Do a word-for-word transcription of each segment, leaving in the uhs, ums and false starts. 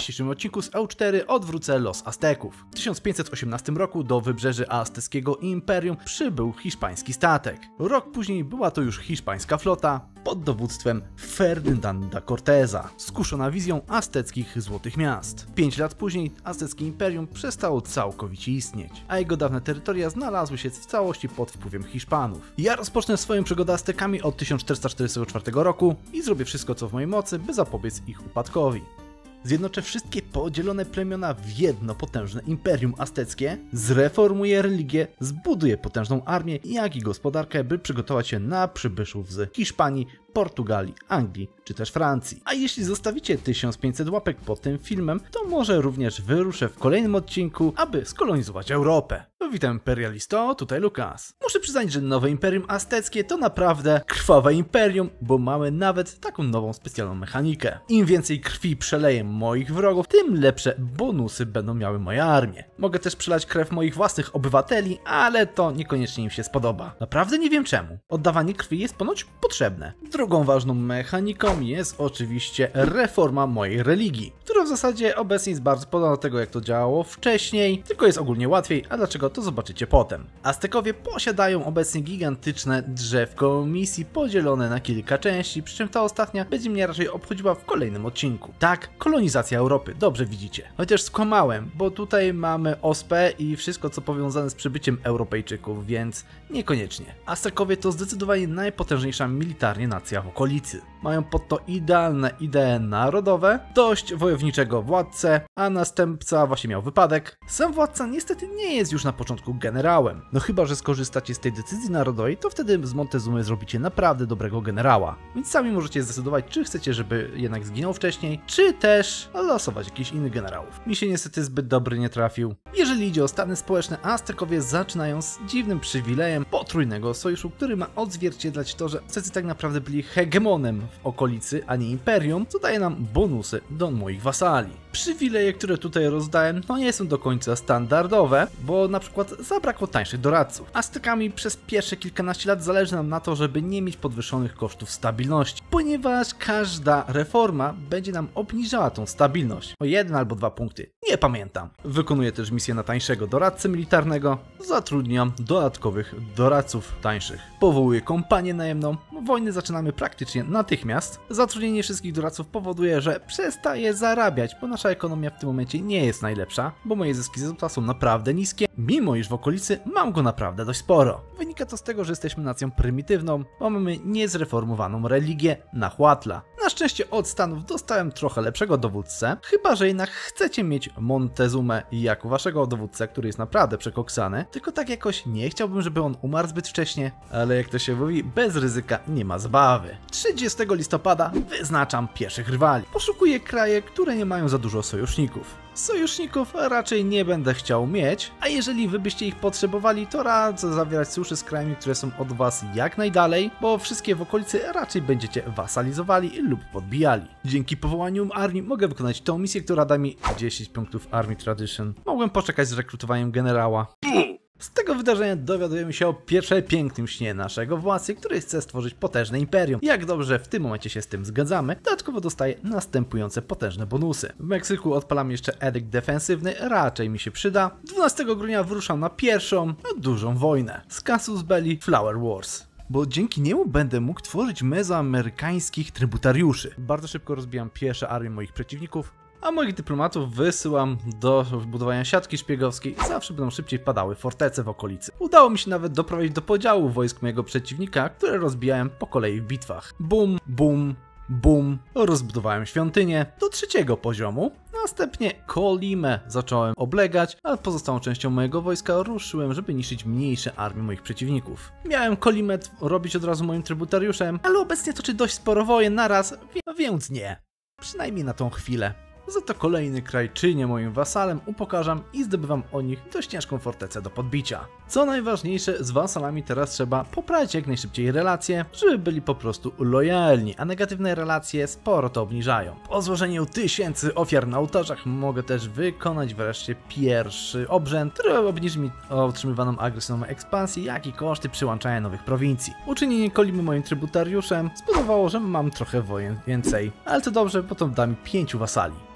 dzisiejszym odcinku z E cztery odwrócę los Azteków. W tysiąc pięćset osiemnastym roku do wybrzeży azteckiego imperium przybył hiszpański statek. Rok później była to już hiszpańska flota pod dowództwem Ferdynanda Corteza, skuszona wizją azteckich złotych miast. Pięć lat później azteckie imperium przestało całkowicie istnieć, a jego dawne terytoria znalazły się w całości pod wpływem Hiszpanów. Ja rozpocznę swoją przygodę Aztekami od tysiąc czterysta czterdziestego czwartego roku i zrobię wszystko, co w mojej mocy, by zapobiec ich upadkowi. Zjednoczę wszystkie podzielone plemiona w jedno potężne imperium azteckie, zreformuję religię, zbuduję potężną armię, jak i gospodarkę, by przygotować się na przybyszów z Hiszpanii, Portugalii, Anglii czy też Francji. A jeśli zostawicie tysiąc pięćset łapek pod tym filmem, to może również wyruszę w kolejnym odcinku, aby skolonizować Europę. Witam imperialisto, tutaj Lukas. Muszę przyznać, że nowe imperium azteckie to naprawdę krwawe imperium, bo mamy nawet taką nową specjalną mechanikę. Im więcej krwi przeleję moich wrogów, tym lepsze bonusy będą miały moje armie. Mogę też przelać krew moich własnych obywateli, ale to niekoniecznie im się spodoba. Naprawdę nie wiem czemu. Oddawanie krwi jest ponoć potrzebne. Drugą ważną mechaniką jest oczywiście reforma mojej religii, która w zasadzie obecnie jest bardzo podobna do tego, jak to działało wcześniej, tylko jest ogólnie łatwiej, a dlaczego to zobaczycie potem. Aztekowie posiadają obecnie gigantyczne drzewko misji podzielone na kilka części, przy czym ta ostatnia będzie mnie raczej obchodziła w kolejnym odcinku. Tak, kolonizacja Europy, dobrze widzicie. Chociaż skłamałem, bo tutaj mamy ospę i wszystko co powiązane z przybyciem Europejczyków, więc niekoniecznie. Aztekowie to zdecydowanie najpotężniejsza militarnie nacja w okolicy. Mają pod to idealne idee narodowe, dość wojowniczego władcę, a następca właśnie miał wypadek. Sam władca niestety nie jest już na początku generałem. No chyba, że skorzystacie z tej decyzji narodowej, to wtedy z Montezumy zrobicie naprawdę dobrego generała. Więc sami możecie zdecydować, czy chcecie, żeby jednak zginął wcześniej, czy też losować jakichś innych generałów. Mi się niestety zbyt dobry nie trafił. Jeżeli idzie o stany społeczne, Aztekowie zaczynają z dziwnym przywilejem potrójnego sojuszu, który ma odzwierciedlać to, że Aztecy tak naprawdę byli hegemonem w okolicy, a nie imperium, co daje nam bonusy do moich wasali. Przywileje, które tutaj rozdałem, no nie są do końca standardowe, bo na przykład zabrakło tańszych doradców. Aztekami przez pierwsze kilkanaście lat zależy nam na to, żeby nie mieć podwyższonych kosztów stabilności, ponieważ każda reforma będzie nam obniżała tą stabilność o jeden albo dwa punkty. Nie pamiętam. Wykonuję też misję na tańszego doradcę militarnego, zatrudniam dodatkowych doradców tańszych. Powołuję kompanię najemną, wojny zaczynamy praktycznie natychmiast. Zatrudnienie wszystkich doradców powoduje, że przestaję zarabiać, bo nasza ekonomia w tym momencie nie jest najlepsza, bo moje zyski z złota są naprawdę niskie, mimo iż w okolicy mam go naprawdę dość sporo. Wynika to z tego, że jesteśmy nacją prymitywną, bo mamy niezreformowaną religię Nahuatla. Na szczęście od Stanów dostałem trochę lepszego dowódcę, chyba że jednak chcecie mieć Montezumę jako waszego dowódcę, który jest naprawdę przekoksany, tylko tak jakoś nie chciałbym, żeby on umarł zbyt wcześnie, ale jak to się mówi, bez ryzyka nie ma zabawy. trzydziestego listopada wyznaczam pierwszych rywali. Poszukuję kraje, które nie mają za dużo sojuszników. Sojuszników raczej nie będę chciał mieć, a jeżeli wy byście ich potrzebowali, to radzę zawierać sojusze z krajami, które są od was jak najdalej, bo wszystkie w okolicy raczej będziecie wasalizowali lub podbijali. Dzięki powołaniu armii mogę wykonać tą misję, która da mi dziesięć punktów Army Tradition. Mogłem poczekać z rekrutowaniem generała. Z tego wydarzenia dowiadujemy się o pierwszym pięknym śnie naszego władcy, który chce stworzyć potężne imperium. Jak dobrze w tym momencie się z tym zgadzamy, dodatkowo dostaje następujące potężne bonusy. W Meksyku odpalam jeszcze edykt defensywny, raczej mi się przyda. dwunastego grudnia wyruszam na pierwszą, dużą wojnę z Casus Belli Flower Wars, bo dzięki niemu będę mógł tworzyć mezoamerykańskich trybutariuszy. Bardzo szybko rozbijam pierwsze armie moich przeciwników, a moich dyplomatów wysyłam do budowania siatki szpiegowskiej, zawsze będą szybciej padały fortece w okolicy. Udało mi się nawet doprowadzić do podziału wojsk mojego przeciwnika, które rozbijałem po kolei w bitwach. Bum, bum, bum, rozbudowałem świątynię do trzeciego poziomu. Następnie Kolimę zacząłem oblegać, a pozostałą częścią mojego wojska ruszyłem, żeby niszczyć mniejsze armie moich przeciwników. Miałem Kolimę robić od razu moim trybutariuszem, ale obecnie toczy dość sporo wojen naraz, więc nie. Przynajmniej na tą chwilę. Za to kolejny kraj czynię moim wasalem, upokarzam i zdobywam o nich dość ciężką fortecę do podbicia. Co najważniejsze, z wasalami teraz trzeba poprawić jak najszybciej relacje, żeby byli po prostu lojalni, a negatywne relacje sporo to obniżają. Po złożeniu tysięcy ofiar na ołtarzach mogę też wykonać wreszcie pierwszy obrzęd, który obniży mi otrzymywaną agresywną ekspansję, jak i koszty przyłączania nowych prowincji. Uczynienie Kolimy moim trybutariuszem spowodowało, że mam trochę wojen więcej, ale to dobrze, bo to da mi pięciu wasali.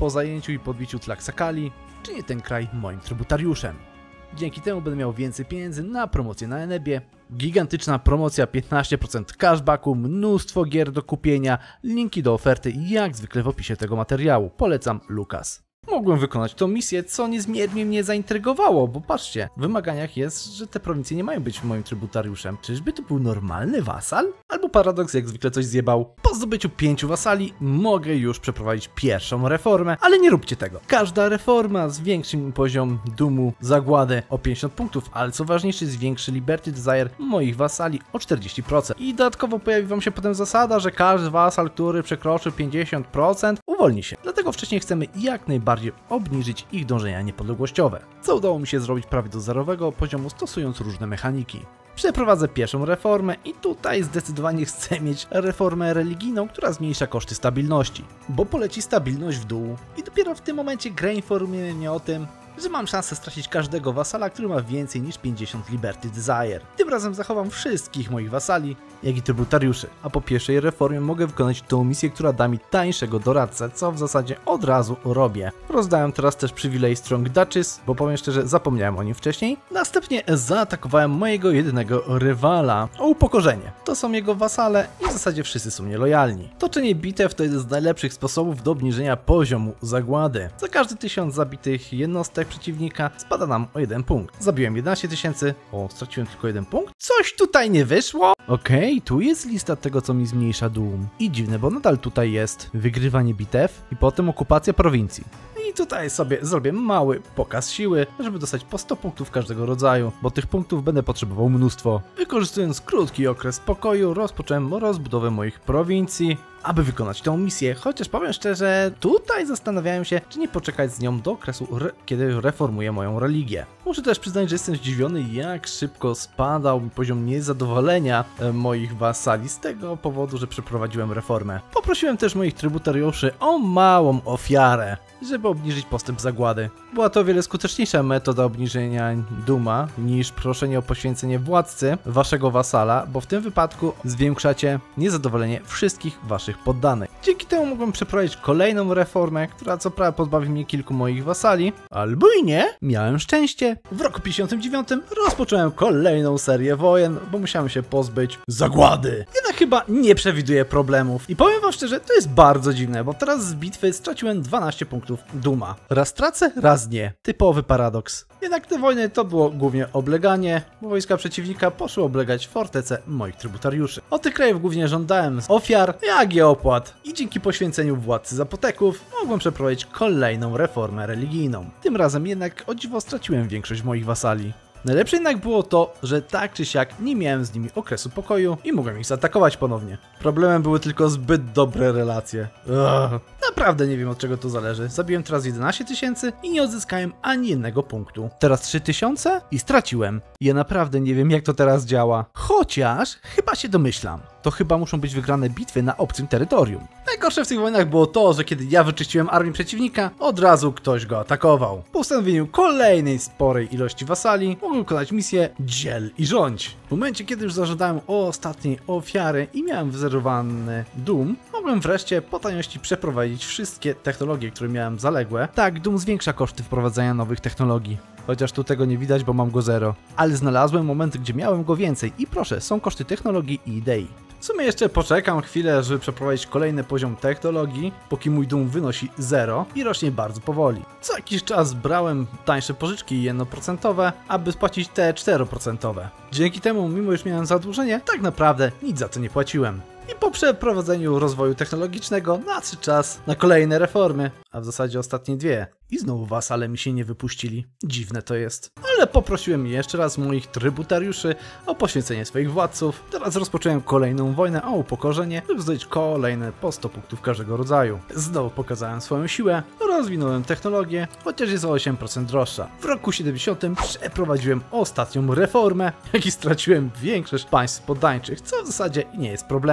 po zajęciu i podbiciu Tlaxcali czynię ten kraj moim trybutariuszem. Dzięki temu będę miał więcej pieniędzy na promocję na Enebie. Gigantyczna promocja, piętnaście procent cashbacku, mnóstwo gier do kupienia, linki do oferty jak zwykle w opisie tego materiału. Polecam, Lukas. Mogłem wykonać tą misję, co niezmiernie mnie zaintrygowało, bo patrzcie, w wymaganiach jest, że te prowincje nie mają być moim trybutariuszem. Czyżby to był normalny wasal? Albo Paradox jak zwykle coś zjebał. Po zdobyciu pięciu wasali mogę już przeprowadzić pierwszą reformę, ale nie róbcie tego. Każda reforma zwiększy mi poziom dumu, zagłady o pięćdziesiąt punktów, ale co ważniejsze zwiększy Liberty Desire moich wasali o czterdzieści procent. I dodatkowo pojawi wam się potem zasada, że każdy wasal, który przekroczy pięćdziesiąt procent uwolni się. Dlatego wcześniej chcemy jak najbardziej bardziej obniżyć ich dążenia niepodległościowe, co udało mi się zrobić prawie do zerowego poziomu, stosując różne mechaniki. Przeprowadzę pierwszą reformę i tutaj zdecydowanie chcę mieć reformę religijną, która zmniejsza koszty stabilności, bo poleci stabilność w dół i dopiero w tym momencie gra informuje mnie o tym, że mam szansę stracić każdego wasala, który ma więcej niż pięćdziesiąt Liberty Desire. Tym razem zachowam wszystkich moich wasali, jak i trybutariuszy, a po pierwszej reformie mogę wykonać tą misję, która da mi tańszego doradcę, co w zasadzie od razu robię. Rozdałem teraz też przywilej Strong Duchess, bo powiem szczerze, zapomniałem o nim wcześniej. Następnie zaatakowałem mojego jedynego rywala o upokorzenie. To są jego wasale i w zasadzie wszyscy są nielojalni. Toczenie bitew to jeden z najlepszych sposobów do obniżenia poziomu zagłady. Za każdy tysiąc zabitych jednostek przeciwnika spada nam o jeden punkt. Zabiłem jedenaście tysięcy, o, straciłem tylko jeden punkt. Coś tutaj nie wyszło? Okej, okay, tu jest lista tego, co mi zmniejsza dum. I dziwne, bo nadal tutaj jest wygrywanie bitew i potem okupacja prowincji. I tutaj sobie zrobię mały pokaz siły, żeby dostać po sto punktów każdego rodzaju, bo tych punktów będę potrzebował mnóstwo. Wykorzystując krótki okres spokoju, rozpocząłem rozbudowę moich prowincji, aby wykonać tę misję, chociaż powiem szczerze, tutaj zastanawiałem się, czy nie poczekać z nią do okresu, re kiedy reformuję moją religię. Muszę też przyznać, że jestem zdziwiony, jak szybko spadał poziom niezadowolenia e, moich wasali z tego powodu, że przeprowadziłem reformę. Poprosiłem też moich trybutariuszy o małą ofiarę, żeby obniżyć postęp zagłady. Była to o wiele skuteczniejsza metoda obniżenia duma niż proszenie o poświęcenie władcy waszego wasala, bo w tym wypadku zwiększacie niezadowolenie wszystkich waszych poddanych. Dzięki temu mogłem przeprowadzić kolejną reformę, która co prawda pozbawi mnie kilku moich wasali, albo i nie. Miałem szczęście. W roku pięćdziesiątym dziewiątym rozpocząłem kolejną serię wojen, bo musiałem się pozbyć zagłady. Jednak chyba nie przewiduję problemów. I powiem wam szczerze, to jest bardzo dziwne, bo teraz z bitwy straciłem dwanaście punktów duma. Raz tracę, raz nie. Typowy paradoks. Jednak te wojny to było głównie obleganie, bo wojska przeciwnika poszły oblegać fortece moich trybutariuszy. Od tych krajów głównie żądałem ofiar, jak i opłat. I dzięki poświęceniu władcy zapoteków mogłem przeprowadzić kolejną reformę religijną. Tym razem jednak o dziwo straciłem większość moich wasali. Najlepsze jednak było to, że tak czy siak nie miałem z nimi okresu pokoju i mogłem ich zaatakować ponownie. Problemem były tylko zbyt dobre relacje. Ugh. Naprawdę nie wiem, od czego to zależy. Zabiłem teraz jedenaście tysięcy i nie odzyskałem ani jednego punktu. Teraz trzy tysiące i straciłem. Ja naprawdę nie wiem, jak to teraz działa. Chociaż chyba się domyślam. To chyba muszą być wygrane bitwy na obcym terytorium. Najgorsze w tych wojnach było to, że kiedy ja wyczyściłem armię przeciwnika, od razu ktoś go atakował. Po ustanowieniu kolejnej sporej ilości wasali mogłem wykonać misję dziel i rządź. W momencie, kiedy już zażądałem o ostatniej ofiary i miałem wyzerowany dum, mogłem wreszcie po taniości przeprowadzić wszystkie technologie, które miałem zaległe. Tak, dum zwiększa koszty wprowadzania nowych technologii. Chociaż tu tego nie widać, bo mam go zero. Ale znalazłem momenty, gdzie miałem go więcej i proszę, są koszty technologii i idei. W sumie jeszcze poczekam chwilę, żeby przeprowadzić kolejny poziom technologii, póki mój dum wynosi zero i rośnie bardzo powoli. Co jakiś czas brałem tańsze pożyczki jednoprocentowe, aby spłacić te cztery procentowe. Dzięki temu, mimo iż miałem zadłużenie, tak naprawdę nic za to nie płaciłem. I po przeprowadzeniu rozwoju technologicznego nadszedł czas na kolejne reformy, a w zasadzie ostatnie dwie. I znowu wasale mi się nie wypuścili. Dziwne to jest. Ale poprosiłem jeszcze raz moich trybutariuszy o poświęcenie swoich władców. Teraz rozpocząłem kolejną wojnę o upokorzenie, żeby zdobyć kolejne po sto punktów każdego rodzaju. Znowu pokazałem swoją siłę, rozwinąłem technologię, chociaż jest o osiem procent droższa. W roku siedemdziesiątym przeprowadziłem ostatnią reformę, jak i straciłem większość państw poddańczych, co w zasadzie nie jest problemem.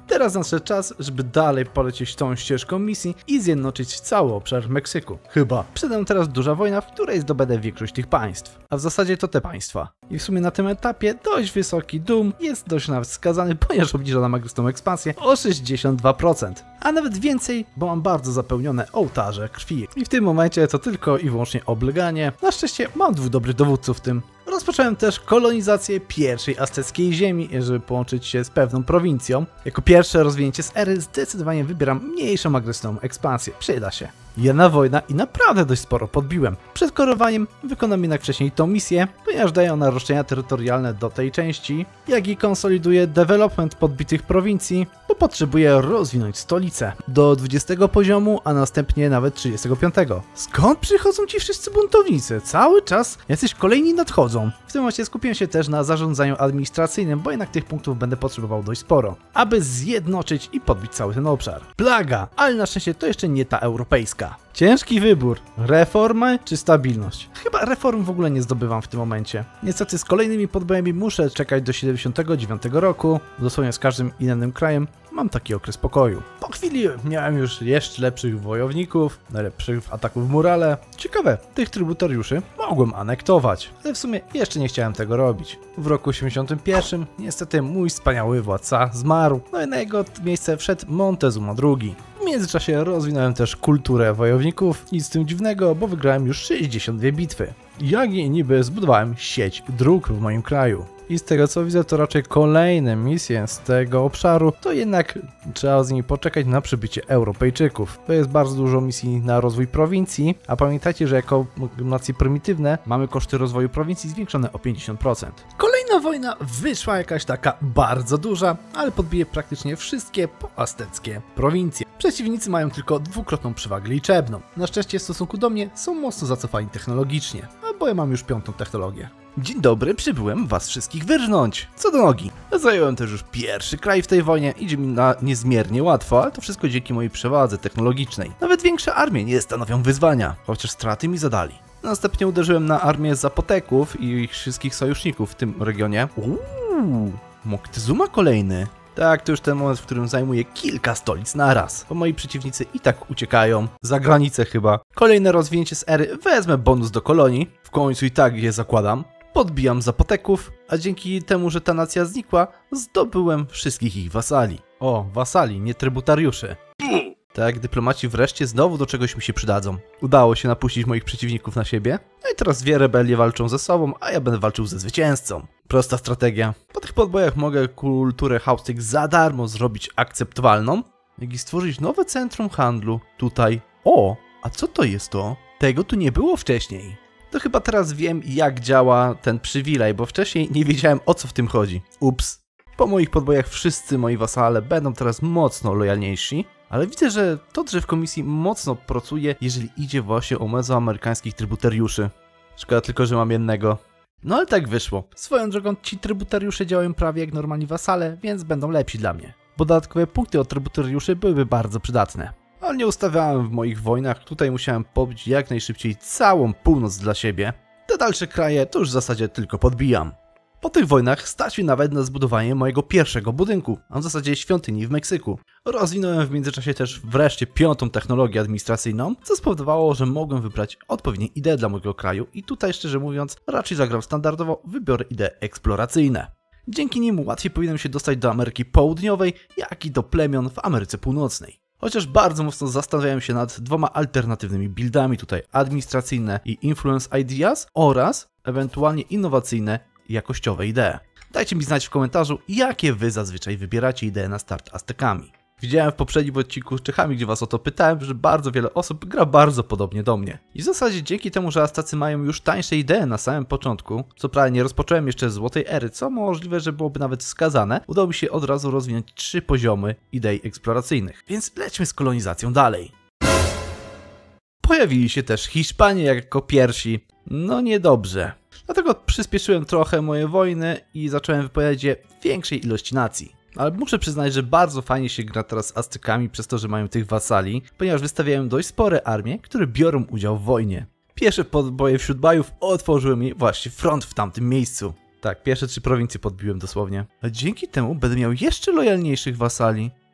Teraz nadszedł czas, żeby dalej polecieć tą ścieżką misji i zjednoczyć cały obszar Meksyku. Chyba. Przede mną teraz duża wojna, w której zdobędę większość tych państw. A w zasadzie to te państwa. I w sumie na tym etapie dość wysoki Doom jest dość nawet skazany, ponieważ obniża nam agrysywną ekspansję o sześćdziesiąt dwa procent. A nawet więcej, bo mam bardzo zapełnione ołtarze krwi. I w tym momencie to tylko i wyłącznie obleganie. Na szczęście mam dwóch dobrych dowódców w tym. Rozpocząłem też kolonizację pierwszej azteckiej ziemi, żeby połączyć się z pewną prowincją. Jako pierwsze rozwinięcie z ery zdecydowanie wybieram mniejszą agresywną ekspansję. Przyda się. Jedna wojna i naprawdę dość sporo podbiłem. Przed korowaniem wykonam jednak wcześniej tą misję, ponieważ daje ona roszczenia terytorialne do tej części, jak i konsoliduje development podbitych prowincji, bo potrzebuję rozwinąć stolicę do dwudziestego poziomu, a następnie nawet trzydziestego piątego. Skąd przychodzą ci wszyscy buntownicy? Cały czas jacyś kolejni nadchodzą. W tym momencie skupiłem się też na zarządzaniu administracyjnym, bo jednak tych punktów będę potrzebował dość sporo, aby zjednoczyć i podbić cały ten obszar. Plaga, ale na szczęście to jeszcze nie ta europejska. Ciężki wybór. Reformy czy stabilność? Chyba reform w ogóle nie zdobywam w tym momencie. Niestety z kolejnymi podbojami muszę czekać do siedemdziesiątego dziewiątego roku. Dosłownie z każdym innym krajem mam taki okres pokoju. Po chwili miałem już jeszcze lepszych wojowników, lepszych ataków w murale. Ciekawe, tych trybutariuszy mogłem anektować, ale w sumie jeszcze nie chciałem tego robić. W roku osiemdziesiątym pierwszym niestety mój wspaniały władca zmarł, no i na jego miejsce wszedł Montezuma drugi. W międzyczasie rozwinąłem też kulturę wojowników, nic z tym dziwnego, bo wygrałem już sześćdziesiąt dwie bitwy. Jak i niby zbudowałem sieć dróg w moim kraju. I z tego co widzę, to raczej kolejne misje z tego obszaru, to jednak trzeba z nimi poczekać na przybycie Europejczyków. To jest bardzo dużo misji na rozwój prowincji, a pamiętajcie, że jako nacje prymitywne mamy koszty rozwoju prowincji zwiększone o pięćdziesiąt procent. Kolejna wojna wyszła jakaś taka bardzo duża, ale podbije praktycznie wszystkie poazteckie prowincje. Przeciwnicy mają tylko dwukrotną przewagę liczebną. Na szczęście w stosunku do mnie są mocno zacofani technologicznie, a bo ja mam już piątą technologię. Dzień dobry, przybyłem was wszystkich wyrżnąć. Co do nogi. Zająłem też już pierwszy kraj w tej wojnie, idzie mi na niezmiernie łatwo, ale to wszystko dzięki mojej przewadze technologicznej. Nawet większe armie nie stanowią wyzwania, chociaż straty mi zadali. Następnie uderzyłem na armię Zapoteków i ich wszystkich sojuszników w tym regionie. Uuu, Moctezuma kolejny. Tak, to już ten moment, w którym zajmuję kilka stolic naraz, bo moi przeciwnicy i tak uciekają, za granicę chyba. Kolejne rozwinięcie z ery, wezmę bonus do kolonii, w końcu i tak je zakładam. Podbijam Zapoteków, a dzięki temu, że ta nacja znikła, zdobyłem wszystkich ich wasali. O, wasali, nie trybutariuszy. Tak, dyplomaci wreszcie znowu do czegoś mi się przydadzą. Udało się napuścić moich przeciwników na siebie. No i teraz dwie rebelie walczą ze sobą, a ja będę walczył ze zwycięzcą. Prosta strategia. Po tych podbojach mogę kulturę Haustyk za darmo zrobić akceptowalną, jak i stworzyć nowe centrum handlu tutaj. O, a co to jest to? Tego tu nie było wcześniej. To chyba teraz wiem, jak działa ten przywilej, bo wcześniej nie wiedziałem, o co w tym chodzi. Ups. Po moich podbojach wszyscy moi wasale będą teraz mocno lojalniejsi, ale widzę, że to drzewko misji mocno pracuje, jeżeli idzie właśnie o mezoamerykańskich trybutariuszy. Szkoda tylko, że mam jednego. No ale tak wyszło. Swoją drogą ci trybutariusze działają prawie jak normalni wasale, więc będą lepsi dla mnie. Bo dodatkowe punkty od trybutariuszy byłyby bardzo przydatne. Ale nie ustawiałem w moich wojnach, tutaj musiałem pobić jak najszybciej całą północ dla siebie. Te dalsze kraje to już w zasadzie tylko podbijam. Po tych wojnach stać mi nawet na zbudowanie mojego pierwszego budynku, a w zasadzie świątyni w Meksyku. Rozwinąłem w międzyczasie też wreszcie piątą technologię administracyjną, co spowodowało, że mogłem wybrać odpowiednie idee dla mojego kraju i tutaj szczerze mówiąc raczej zagram standardowo, wybiorę idee eksploracyjne. Dzięki nim łatwiej powinienem się dostać do Ameryki Południowej, jak i do plemion w Ameryce Północnej. Chociaż bardzo mocno zastanawiałem się nad dwoma alternatywnymi buildami tutaj, administracyjne i influence ideas oraz ewentualnie innowacyjne i jakościowe idee. Dajcie mi znać w komentarzu, jakie wy zazwyczaj wybieracie idee na start Aztekami. Widziałem w poprzednim odcinku z Czechami, gdzie was o to pytałem, że bardzo wiele osób gra bardzo podobnie do mnie. I w zasadzie dzięki temu, że Aztecy mają już tańsze idee na samym początku, co prawda nie rozpocząłem jeszcze złotej ery, co możliwe, że byłoby nawet wskazane, udało mi się od razu rozwinąć trzy poziomy idei eksploracyjnych. Więc lećmy z kolonizacją dalej. Pojawili się też Hiszpanie jako pierwsi. No niedobrze. Dlatego przyspieszyłem trochę moje wojny i zacząłem wypowiadać je w większej ilości nacji. Ale muszę przyznać, że bardzo fajnie się gra teraz z Aztekami przez to, że mają tych wasali, ponieważ wystawiają dość spore armie, które biorą udział w wojnie. Pierwsze podboje wśród bajów otworzyły mi właśnie front w tamtym miejscu. Tak, pierwsze trzy prowincje podbiłem dosłownie. A dzięki temu będę miał jeszcze lojalniejszych wasali.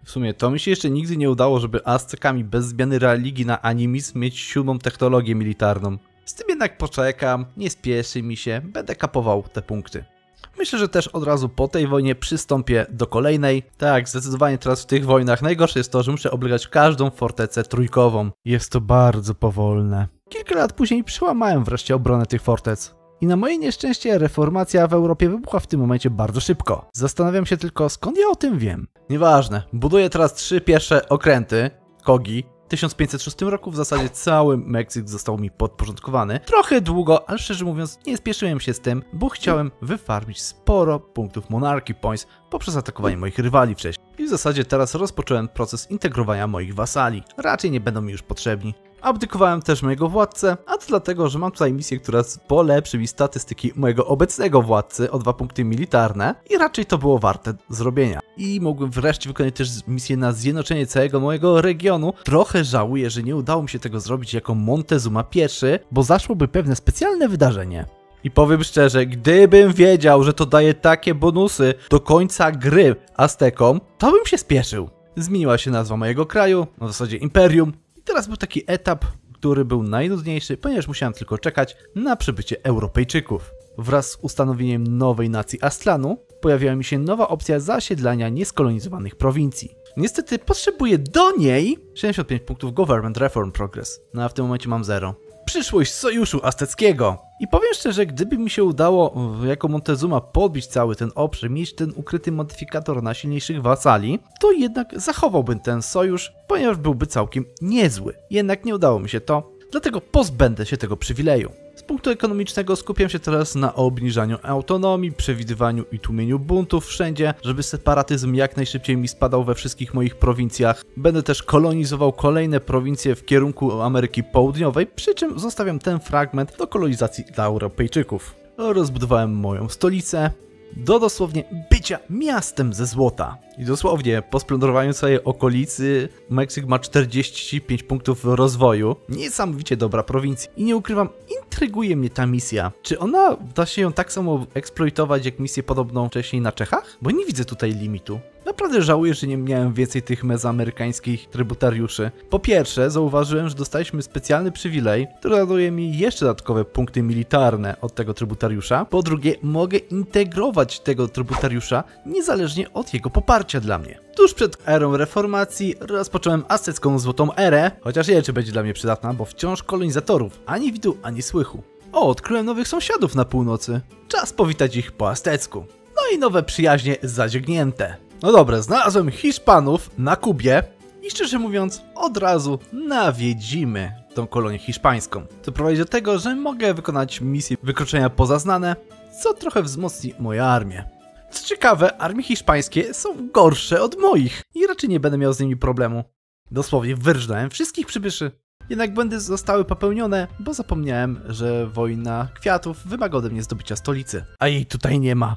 W sumie to mi się jeszcze nigdy nie udało, żeby Aztekami bez zmiany religii na animizm mieć siódmą technologię militarną. Z tym jednak poczekam, nie spieszy mi się, będę kapował te punkty. Myślę, że też od razu po tej wojnie przystąpię do kolejnej. Tak, zdecydowanie teraz w tych wojnach najgorsze jest to, że muszę oblegać każdą fortecę trójkową. Jest to bardzo powolne. Kilka lat później przełamałem wreszcie obronę tych fortec. I na moje nieszczęście reformacja w Europie wybuchła w tym momencie bardzo szybko. Zastanawiam się tylko, skąd ja o tym wiem. Nieważne, buduję teraz trzy pierwsze okręty, Kogi. W tysiąc pięćset szóstym roku w zasadzie cały Meksyk został mi podporządkowany. Trochę długo, ale szczerze mówiąc nie spieszyłem się z tym, bo chciałem wyfarmić sporo punktów Monarchy Points poprzez atakowanie moich rywali wcześniej. I w zasadzie teraz rozpocząłem proces integrowania moich wasali. Raczej nie będą mi już potrzebni. Abdykowałem też mojego władcę, a to dlatego, że mam tutaj misję, która polepszy mi statystyki mojego obecnego władcy o dwa punkty militarne i raczej to było warte zrobienia. I mogłem wreszcie wykonać też misję na zjednoczenie całego mojego regionu. Trochę żałuję, że nie udało mi się tego zrobić jako Montezuma pierwszy, bo zaszłoby pewne specjalne wydarzenie. I powiem szczerze, gdybym wiedział, że to daje takie bonusy do końca gry Aztekom, to bym się spieszył. Zmieniła się nazwa mojego kraju, w zasadzie Imperium. Teraz był taki etap, który był najnudniejszy, ponieważ musiałem tylko czekać na przybycie Europejczyków. Wraz z ustanowieniem nowej nacji Aztlanu pojawiła mi się nowa opcja zasiedlania nieskolonizowanych prowincji. Niestety potrzebuję do niej siedemdziesiąt pięć punktów Government Reform Progress, no a w tym momencie mam zero. Przyszłość sojuszu azteckiego. I powiem szczerze, gdyby mi się udało jako Montezuma podbić cały ten obszar, mieć ten ukryty modyfikator na silniejszych wasali, to jednak zachowałbym ten sojusz, ponieważ byłby całkiem niezły. Jednak nie udało mi się to, dlatego pozbędę się tego przywileju. Z punktu ekonomicznego skupiam się teraz na obniżaniu autonomii, przewidywaniu i tłumieniu buntów wszędzie, żeby separatyzm jak najszybciej mi spadał we wszystkich moich prowincjach. Będę też kolonizował kolejne prowincje w kierunku Ameryki Południowej, przy czym zostawiam ten fragment do kolonizacji dla Europejczyków. Rozbudowałem moją stolicę do dosłownie bycia miastem ze złota. I dosłownie po splądrowaniu całej okolicy Meksyk ma czterdzieści pięć punktów rozwoju. Niesamowicie dobra prowincja. I nie ukrywam, intryguje mnie ta misja. Czy ona da się ją tak samo eksploitować jak misję podobną wcześniej na Czechach? Bo nie widzę tutaj limitu. Naprawdę żałuję, że nie miałem więcej tych mezoamerykańskich trybutariuszy. Po pierwsze, zauważyłem, że dostaliśmy specjalny przywilej, który daje mi jeszcze dodatkowe punkty militarne od tego trybutariusza. Po drugie, mogę integrować tego trybutariusza niezależnie od jego poparcia dla mnie. Tuż przed erą reformacji rozpocząłem aztecką złotą erę, chociaż nie wiem, czy będzie dla mnie przydatna, bo wciąż kolonizatorów ani widu, ani słychu. O, odkryłem nowych sąsiadów na północy. Czas powitać ich po aztecku. No i nowe przyjaźnie zadziegnięte. No dobra, znalazłem Hiszpanów na Kubie i szczerze mówiąc od razu nawiedzimy tą kolonię hiszpańską. To prowadzi do tego, że mogę wykonać misję wykroczenia poza znane, co trochę wzmocni moją armię. Co ciekawe, armie hiszpańskie są gorsze od moich i raczej nie będę miał z nimi problemu. Dosłownie wyrżnąłem wszystkich przybyszy. Jednak błędy zostały popełnione, bo zapomniałem, że wojna kwiatów wymaga ode mnie zdobycia stolicy. A jej tutaj nie ma.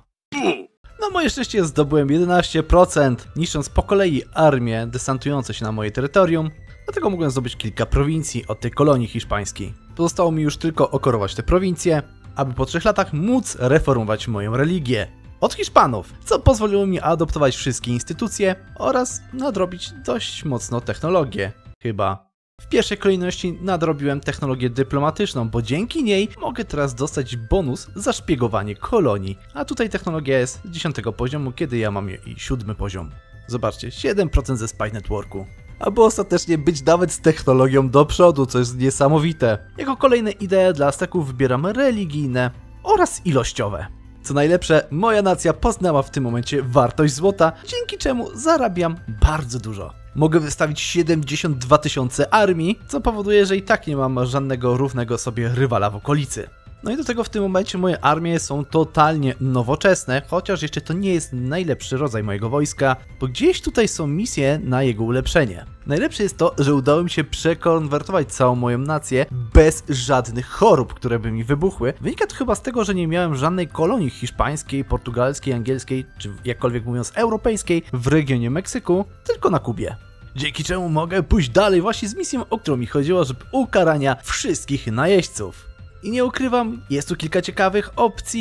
Na moje szczęście zdobyłem jedenaście procent, niszcząc po kolei armie desantujące się na moje terytorium, dlatego mogłem zdobyć kilka prowincji od tej kolonii hiszpańskiej. Pozostało mi już tylko okorować te prowincje, aby po trzech latach móc reformować moją religię od Hiszpanów, co pozwoliło mi adoptować wszystkie instytucje oraz nadrobić dość mocno technologię, chyba. W pierwszej kolejności nadrobiłem technologię dyplomatyczną, bo dzięki niej mogę teraz dostać bonus za szpiegowanie kolonii. A tutaj technologia jest dziesiątego poziomu, kiedy ja mam jej siódmy poziom. Zobaczcie, siedem procent ze Spy Networku. Aby ostatecznie być nawet z technologią do przodu, co jest niesamowite. Jako kolejne idee dla Azteków wybieram religijne oraz ilościowe. Co najlepsze, moja nacja poznała w tym momencie wartość złota, dzięki czemu zarabiam bardzo dużo. Mogę wystawić siedemdziesiąt dwa tysiące armii, co powoduje, że i tak nie mam żadnego równego sobie rywala w okolicy. No i do tego w tym momencie moje armie są totalnie nowoczesne, chociaż jeszcze to nie jest najlepszy rodzaj mojego wojska, bo gdzieś tutaj są misje na jego ulepszenie. Najlepsze jest to, że udało mi się przekonwertować całą moją nację bez żadnych chorób, które by mi wybuchły. Wynika to chyba z tego, że nie miałem żadnej kolonii hiszpańskiej, portugalskiej, angielskiej, czy jakkolwiek mówiąc europejskiej w regionie Meksyku, tylko na Kubie. Dzięki czemu mogę pójść dalej właśnie z misją, o którą mi chodziło, żeby ukarania wszystkich najeźdźców. I nie ukrywam, jest tu kilka ciekawych opcji,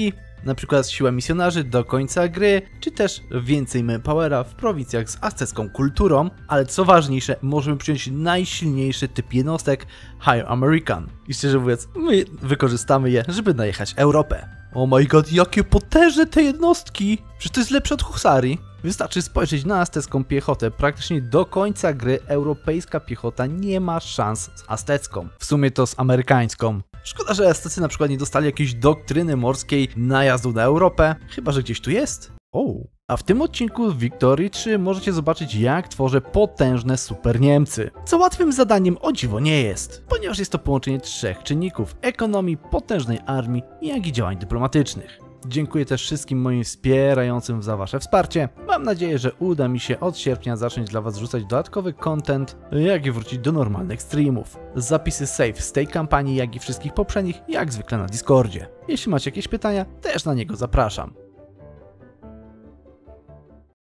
na przykład siła misjonarzy do końca gry, czy też więcej manpowera w prowincjach z aztecką kulturą, ale co ważniejsze, możemy przyjąć najsilniejszy typ jednostek High American. I szczerze mówiąc, my wykorzystamy je, żeby najechać Europę. Oh my god, jakie potężne te jednostki! Przecież to jest lepsze od husarii. Wystarczy spojrzeć na aztecką piechotę. Praktycznie do końca gry europejska piechota nie ma szans z aztecką. W sumie to z amerykańską. Szkoda, że Aztecy na przykład nie dostali jakiejś doktryny morskiej najazdu na Europę. Chyba że gdzieś tu jest? O. A w tym odcinku w Wiktorii trzy możecie zobaczyć, jak tworzę potężne super Niemcy. Co łatwym zadaniem o dziwo nie jest, ponieważ jest to połączenie trzech czynników: ekonomii, potężnej armii, jak i działań dyplomatycznych. Dziękuję też wszystkim moim wspierającym za wasze wsparcie. Mam nadzieję, że uda mi się od sierpnia zacząć dla was rzucać dodatkowy content, jak i wrócić do normalnych streamów. Zapisy save z tej kampanii, jak i wszystkich poprzednich, jak zwykle na Discordzie. Jeśli macie jakieś pytania, też na niego zapraszam.